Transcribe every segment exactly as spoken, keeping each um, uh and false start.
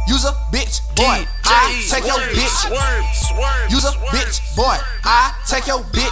Use a bitch, boy. I take your bitch. Use a bitch, boy. I take your bitch.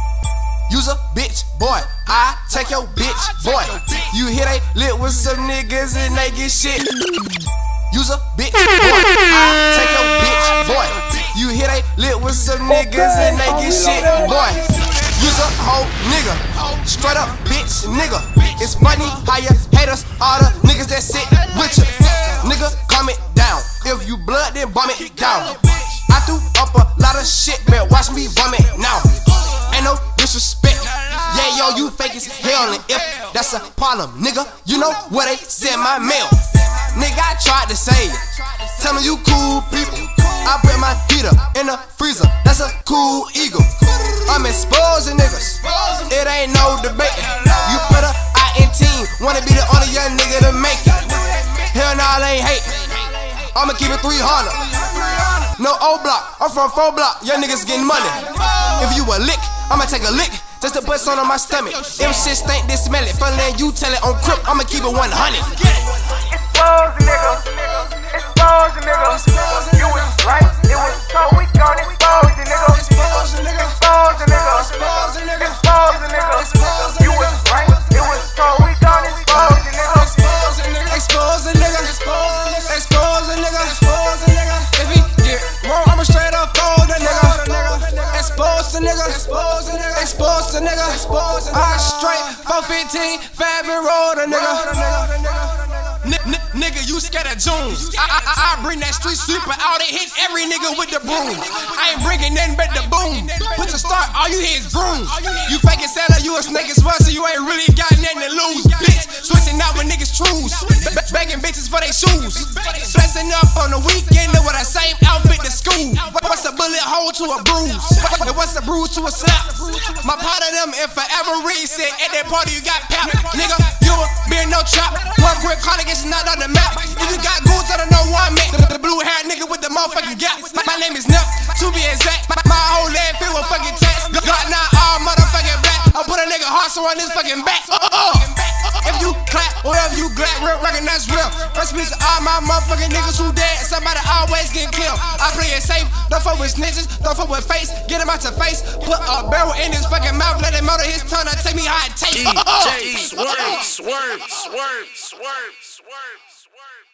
Use a bitch, boy. I take your bitch, boy. You hear they lit with some niggas and they get shit. Use a bitch, boy. I take your bitch, boy. You hear they lit with some niggas and they get shit, boy. Use a whole nigga, straight up bitch nigga. It's funny how you haters, all the niggas that sit with you. Nigga, calm it down. If you blood, then bomb it down. I threw up a lot of shit, man. Watch me vomit now. Ain't no disrespect. Yeah, yo, you fake as hell. And if that's a problem, nigga, you know where they send my mail. Nigga, I tried to say it. Tell me you cool people. I put my heater in the freezer. That's a cool eagle. I'm exposing niggas. It ain't no debate. You put a I in team. Wanna be the only young nigga to make it. Hell nah, I ain't hate. I'ma keep it three hundred. No O block. I'm from four block. Young niggas getting money. If you a lick, I'ma take a lick just to put something on my stomach. If shit stink, then smell it. Fun than you tell it on crib, I'ma keep it one hundred. Expose a nigga, expose a nigga. You was right, it was so we gon' expose a nigga. Expose a nigga, expose a nigga, expose a nigga, expose a nigga. You was right, it was so we gon' expose a nigga. Expose a nigga, expose a nigga, expose a nigga, expose a nigga. If he get wrong, I'ma straight up fold a nigga. Expose a nigga, expose a nigga, expose a nigga, expose a nigga. I straight four fifteen, fab and roll a nigga. Nigga, you scared of Jones. I, I, I bring that street sweeper out and hit every nigga with the broom. I ain't bringing nothing but the boom. Put the start, all you hear is vroom. You faking seller, you a snake as well, so you ain't really got nothing to lose. Bitch, switching out with niggas trues. Begging bitches for they shoes. Blessing up on the weekend with the same outfit to school. What's a bullet hole to a bruise? What's a bruise to a slap? My part of them, if forever reset, at that party you got pap. Nigga, you be in no trap. One quick call gets not on the map. If you got goons, I don't know why I met the, the blue hair nigga with the motherfucking gap. My, my name is Nip, to be exact. My, my whole leg filled with fucking tats. Got not all motherfucking black. I'll put a nigga horse on his fucking back. Uh, uh. If you clap, whatever you glad, real, recognize real. Rest in peace to all my motherfucking niggas who dead. Somebody always get killed. I play it safe, don't fuck with snitches, don't fuck with face. Get him out your face, put a barrel in his fucking mouth, let him out of his tongue, and take me how it tastes. Uh, uh. Swerve, swerve, swerve, swerve, swerve, swerve.